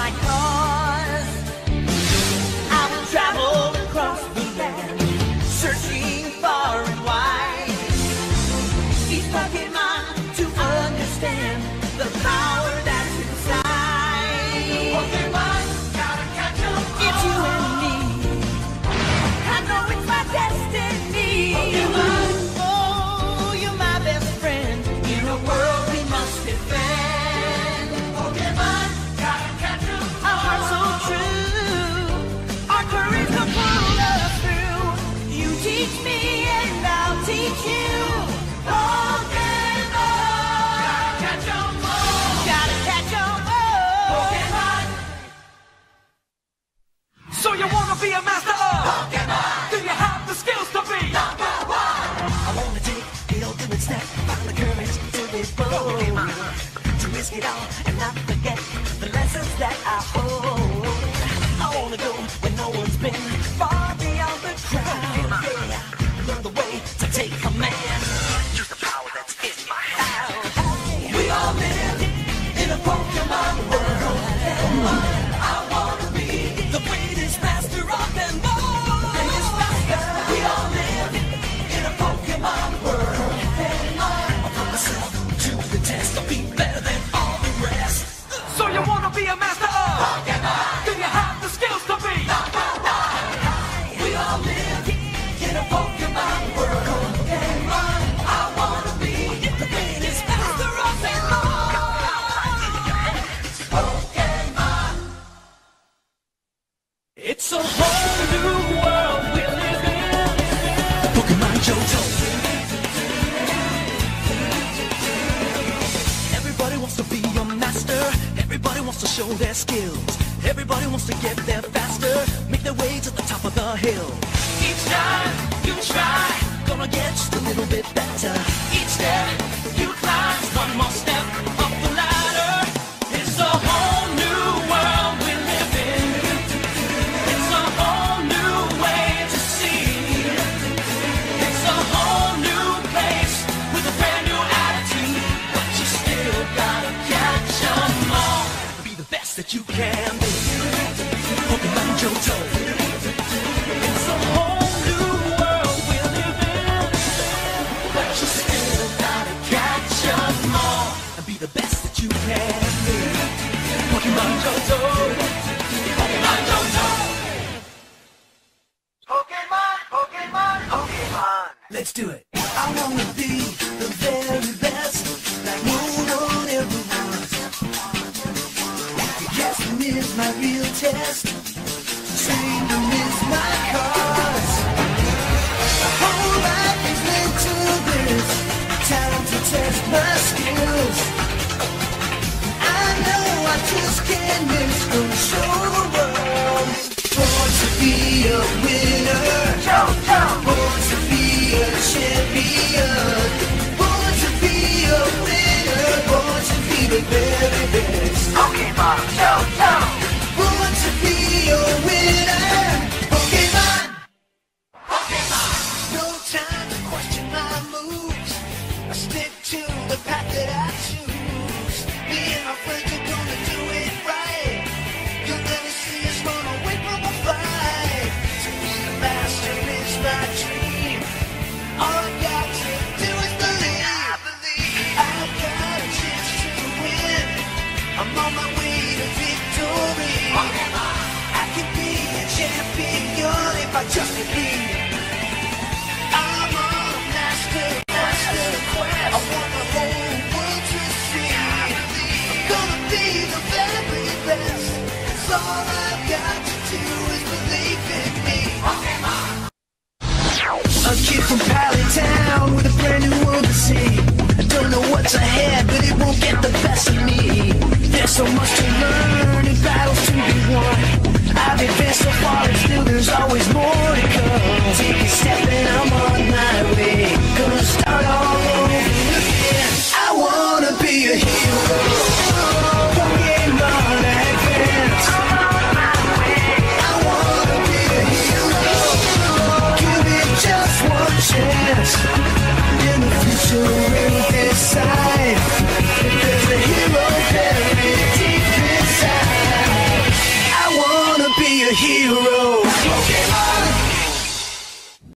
my cause. I will travel across the land, searching far and wide. Each Pokemon to understand the power that's inside. Pokemon, gotta catch 'em all. It's you and me. I know it's my destiny. Pokemon, oh, you're my best friend in a world we must defend. Pokemon, gotta catch 'em all. Our hearts so true, our courage will pull us through. You teach me and I'll teach you. Pokemon, gotta catch 'em all. Gotta catch 'em all. Pokemon. So you wanna be a master of Pokemon. Do you have the skills to be Number one. I wanna take the ultimate step, find the courage to be bold, to risk it all and not forget the lessons that I hold. I wanna go where no one's been, far beyond the crowd. Yeah, learn the way to take command, use the power that's in my hand. We all live in a Pokemon world. I wanna be the greatest master of them all. Greatest master. We all live in a Pokemon world. I put myself to the test. I'll be better than all the rest. So you wanna be a master of Pokemon. Do you have the skills to be Number one. We all live in a Pokemon world. I wanna be the greatest master of them all. Pokemon. It's a whole new world we live in. Pokemon Johto. Everybody wants to be a master. Everybody wants to show their skills. Everybody wants to get there faster, make their way to the top of the hill. Each time you try, gonna get just a little bit better. Each step you climb, one more step up the ladder. It's a whole new world we live in. It's a whole new way to see. It's a whole new place with a brand new attitude. But you still gotta catch 'em all. Be the best that you can be. Pokemon Johto. It's a whole new world we live in. But you still gotta catch 'em all. And be the best that you can be. Pokemon Johto. Pokemon Johto. Pokemon, Pokemon, Pokemon. Let's do it. I wanna be the very best, like no one ever was. Guessing is my real test. Training is my cause. My whole life is linked to this. Time to test my skills. I know I just can't miss. Gonna show the world. Born to be a winner. Born to be a champion. Born to be a winner. Born to be the very best. Pokemon Johto. Born to be a winner. Pokemon. Pokemon. No time to question my moves. I stick to the path that I choose. Me and my friends are gonna do it right. You'll never see us run away from a fight. To be the master is my dream. All I got to do is believe. I believe I've got a chance to win. I'm on my way to victory. I can be a champion if I just believe. I'm a master quest. I want the whole world to see. I'm gonna be the very best. 'Cause all I've got to do is believe in me. A kid from Pally Town with a brand new world to see. I don't know what's ahead, but it won't get the best of me. There's so much to learn and battles to be won. I've advanced so far and still there's always more to come. Take a step and I'm on my way. Gonna start all over again. I wanna be a hero. Pokemon Advance. I wanna be a hero. Give me just one chance. In the future we'll decide if there's a hero buried deep inside. hero.